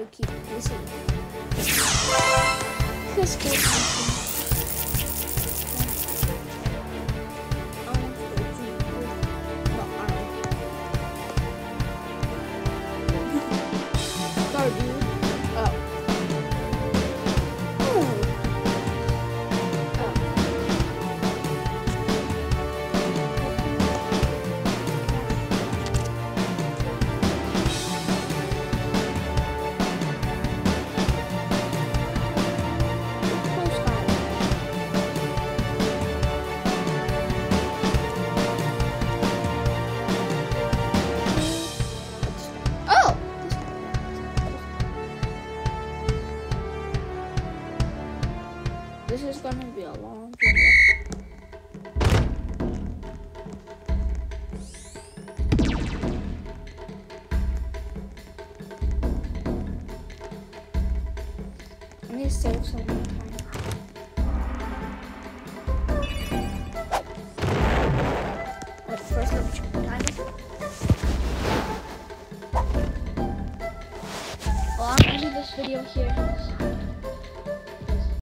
I keep missing. Let's go. Go, dude. Oh. This is gonna be a long video. I need to save some more time. But first, let me check the timer. Well, I'm ending this video here.